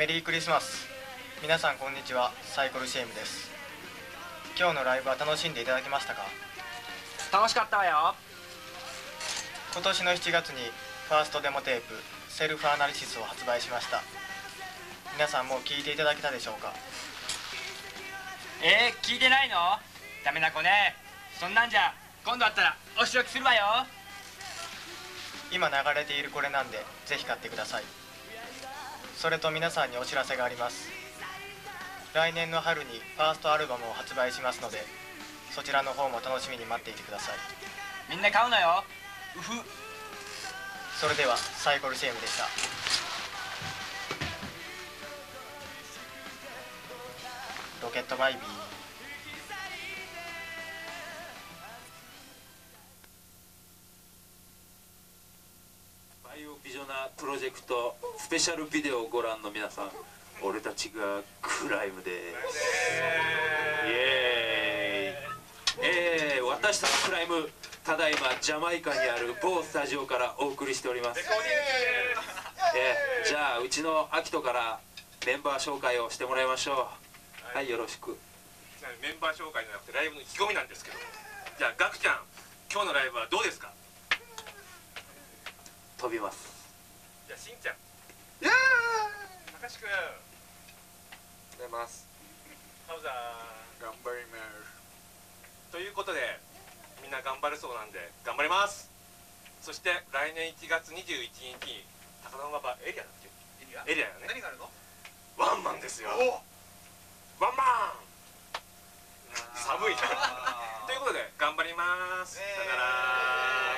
メリークリスマス。皆さんこんにちは、サイコロシェームです。今日のライブは楽しんでいただけましたか？ 楽しかったわよ。 今年の7月にファーストデモテープセルフアナリシスを発売しました。皆さんもう聞いていただけたでしょうか？ 聞いてないの？ダメな子ね。そんなんじゃ今度会ったらお仕置きするわよ。 今流れているこれなんでぜひ買ってください。それと皆さんにお知らせがあります。来年の春にファーストアルバムを発売しますので、そちらの方も楽しみに待っていてください。 みんな買うのよ。うふ。 それではサイコロシェームでした。ロケットバイビー。 バイオビジョナプロジェクトスペシャルビデオをご覧の皆さん、俺たちがクライムです。イエーイ。私たちクライム、ただいまジャマイカにある某スタジオからお送りしております。じゃあうちのアキトからメンバー紹介をしてもらいましょう。はい、よろしく。 メンバー紹介じゃなくてライブの意気込みなんですけども、じゃあガクちゃん、今日のライブはどうですか？ 飛びます。 じゃあしんちゃん、 いやたかしくん、 出ます。 ハウザー。 頑張ります。 ということでみんな頑張るそうなんで頑張ります。そして来年1月21日に高田馬場エリアだっけ？エリアだね。 何があるの？ ワンマンですよ。ワンマン。寒いな。ということで頑張ります。さよなら。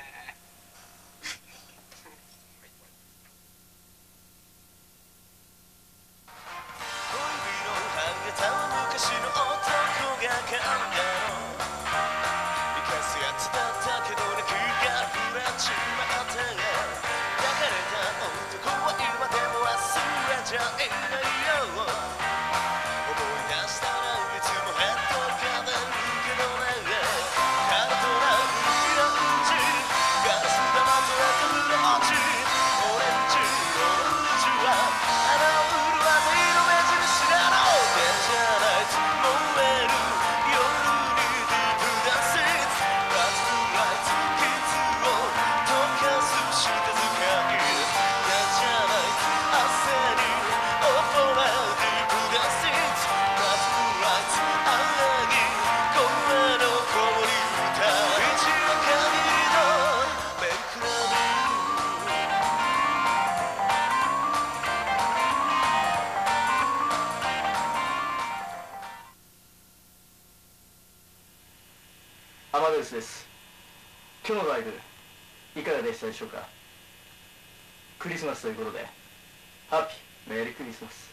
アマデウスです。今日のライブいかがでしたでしょうか？クリスマスということでハッピーメリークリスマス。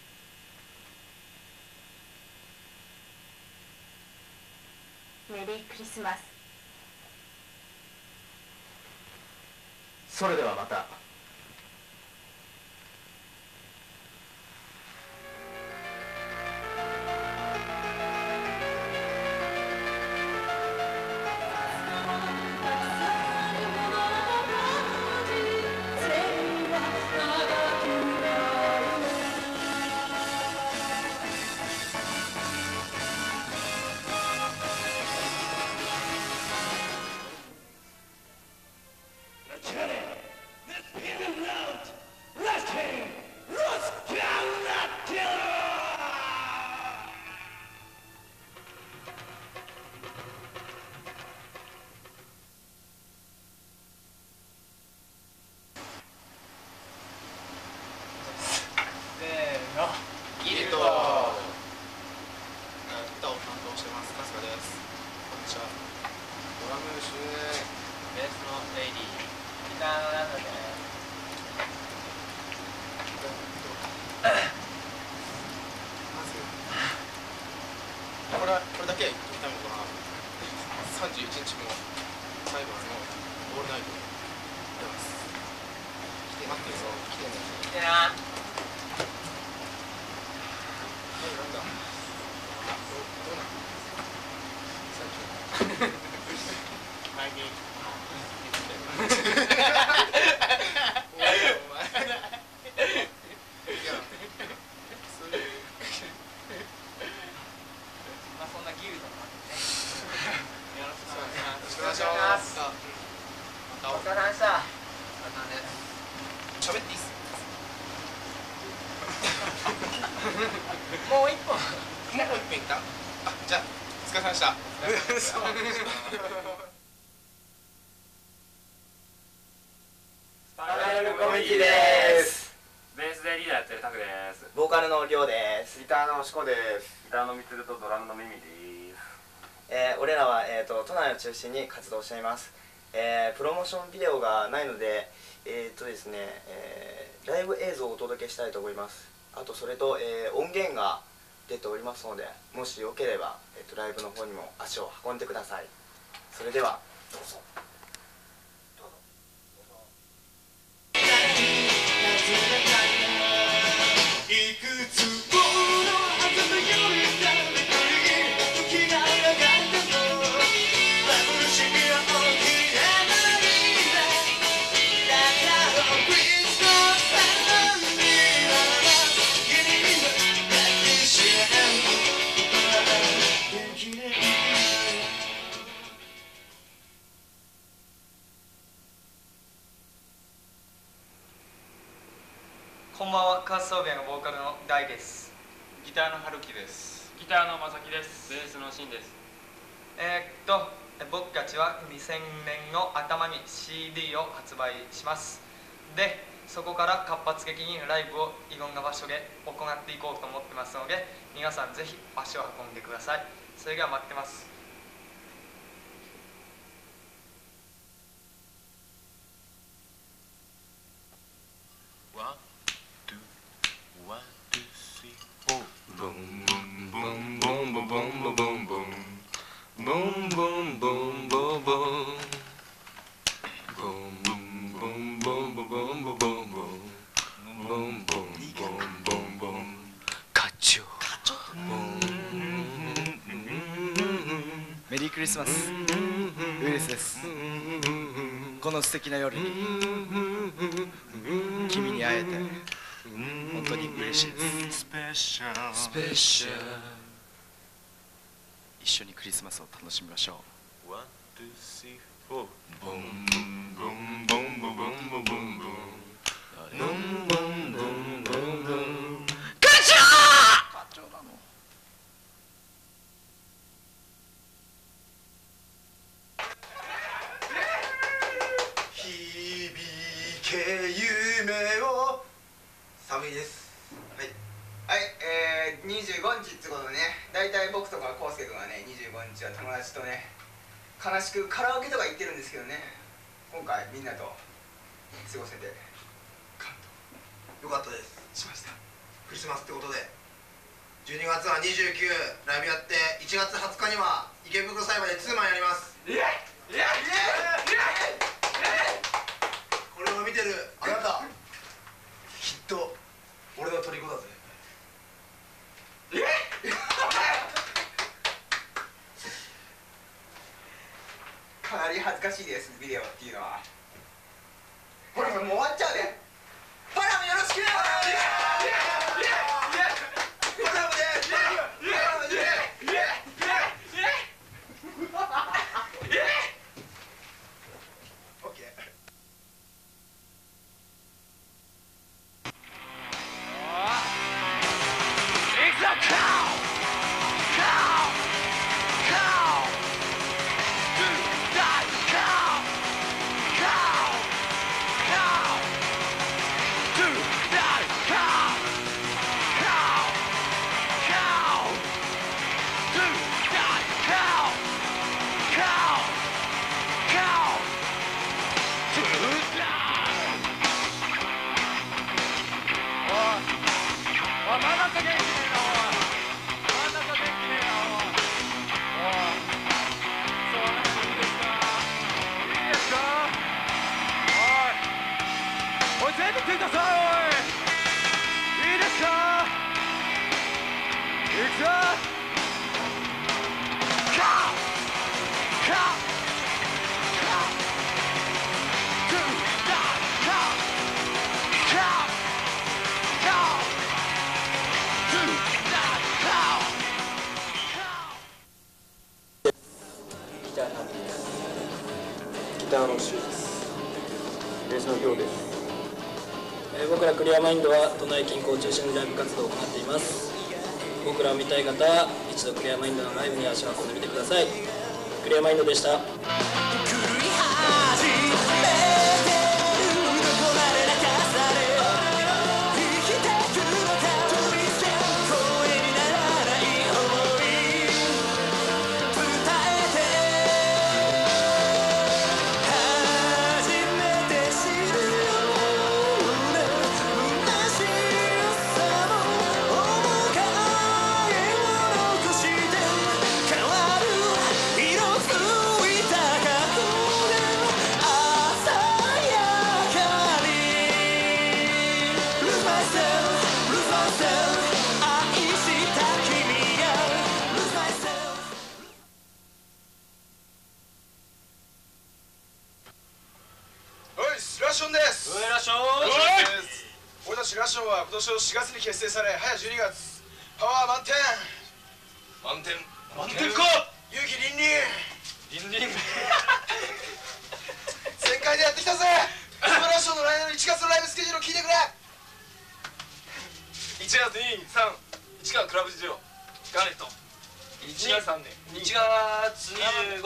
メリークリスマス。 それではまた。 歌を担当してます春日です。こんにちは。ドラムシュベースのレイディー、ギターのなんだっけね。 まずこれだけ言っておきたいのかな。31日もサイバーのオールナイト出ます。来て待ってるぞ。来てね。 来てな。 なんだ。どうなの？最近。最近。お前。いや。 します。またお疲れ様でした。 喋っていいっす。 もう一本。 もう一本いった。あ、じゃあお疲れ様でした。 スタイルコミュニティです。ベースでリーダーやってるタクです。 ボーカルのりょうです。 ギターのしこです。ギターのみつるとドラムのミミです。 俺らは、都内を中心に活動しています。プロモーションビデオがないので、ですね、ライブ映像をお届けしたいと思います。あとそれと、音源が出ておりますので、もしよければ、ライブの方にも足を運んでください。それではどうぞ。 こんばんは、カーストーベのボーカルの大です。 ギターの春樹です。 ギターのまさきです。ベースのしんです。 僕たちは2000年の頭に CD を発売します。で、そこから活発的にライブをいろんな場所で行っていこうと思ってますので、皆さんぜひ足を運んでください。それでは待ってます。 メリークリスマス。ウイルスです。この素敵な夜に君に会えて本当に嬉しいです。スペシャル。一緒にクリスマスを楽しみましょう。1、2、3、4。ボンボンボンボンボンボンボンボンボンボンボンボンボン。ガチャー！なの。 響け夢を。寒いです。はい、25日ってことでね、大体僕とかコウスケ君はね、25日は友達とね、悲しくカラオケとか行ってるんですけどね、今回みんなと過ごせて感動よかったですしました。クリスマスってことで12月は29ライブやって、1月20日には池袋サイバーでツーマンやります。これを見てるあなた、きっと俺の虜だぜ。かなり恥ずかしいです、ビデオっていうのは。ほらもう終わっちゃうね。パラムよろしく。 Cow! ターのシューです。ベースのりょうです。僕らクリアマインドは都内近郊を中心にライブ活動を行っています。僕らを見たい方は一度クリアマインドのライブに足を運んでみてください。クリアマインドでした。 俺たちラッションは今年の4月に結成され、早12月パワー満点か勇気凛々全開でやってきたぜ。そのラッションの来年の1月のライブスケジュールを聞いてくれ。 1月2、3、1月クラブ事情ガーネット。1月3年1月25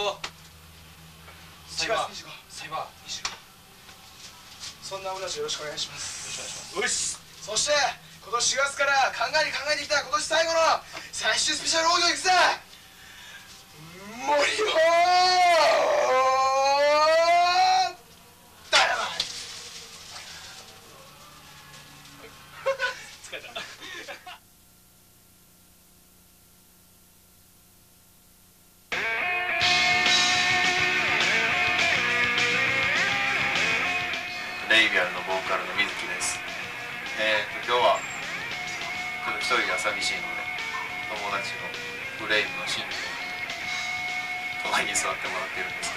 1月25 サイバー25。 そんな俺たちよろしくお願いします。 よし。 そして今年4月から考えてきた今年最後の最終スペシャルオーディオいくぜ。森本ダイナマイト。疲れた。 レイビアルのボーカルの水木です。今日はちょっと一人が寂しいので友達のブレイブのシンクを隣に座ってもらってるんですけ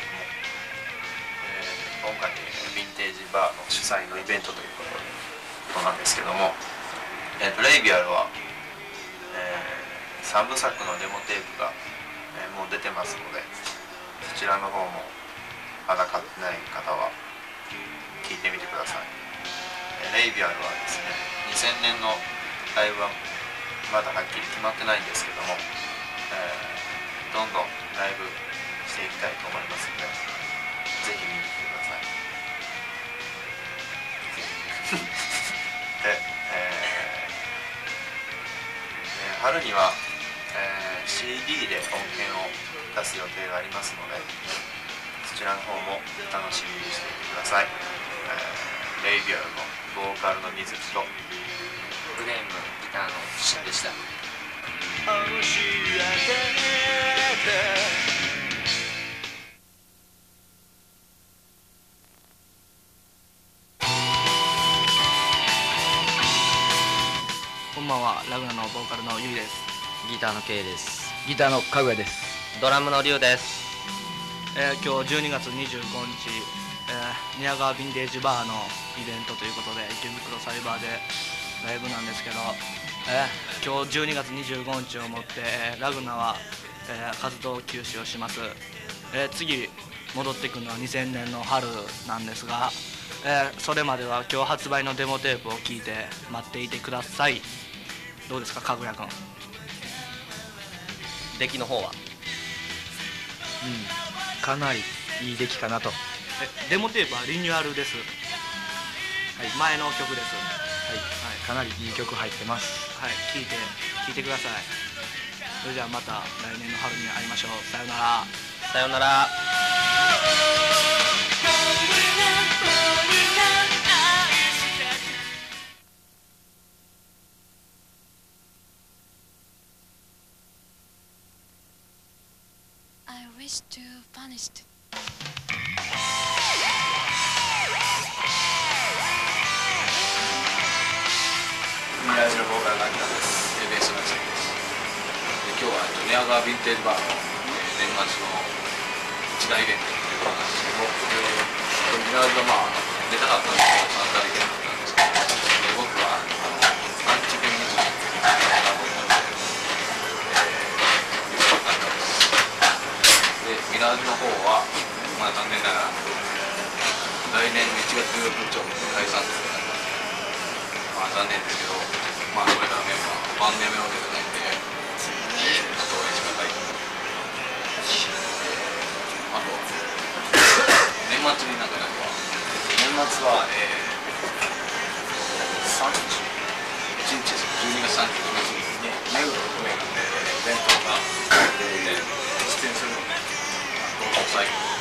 ども、今回ヴィンテージバーの主催のイベントということなんですけども、レイビアルは、3部作のデモテープが、もう出てますので、そちらの方もまだ買ってない方は聞いてみてください。レイビアルはですね、2000年のライブはまだはっきり決まってないんですけども、どんどんライブしていきたいと思いますので、ぜひ見に来てください。で、春には、CD で音源を出す予定がありますので、そちらの方も楽しみにしていてください。レイビアルのボーカルの水木とグレームギターのシンでした。 こんばんは、ラグナのボーカルのゆいです。 ギターの K です。 ギターのかぐやです。 ドラムのりゅうです。 今日12月25日、宮川ヴィンテージバーのイベントということで池袋サイバーでライブなんですけど、今日12月25日をもって、ラグナは、活動休止をします。次戻ってくるのは2000年の春なんですが、それまでは今日発売のデモテープを聴いて待っていてください。どうですか、かぐやくん。 出来の方はかなりいい出来かなと。 デモテープはリニューアルです。はい、前の曲です。 かなりいい曲入ってます。 はい、聴いてください。それじゃあまた来年の春に会いましょう。さよなら。 さよなら。 I wish to punish it. ミラージのボーカルが来たんです。ベースの先です。今日は宮川ヴィンテージバーの年末の一大イベントということなんですけど、ミラージは出たかったんですけど参加できなかったんですけど、僕はアンチフェミニズムということだと思うので、よかったです。で、ミラージの方は残念ながら来年の1月部長の解散となります。まあ残念ですけど、まあこれからメンバーバンドやめるわけじゃないんで、あと応援してください。あと年末になんか何か年末は、 31日です。12月31日に目黒の梅がイベントが出演するので、どうぞ最後。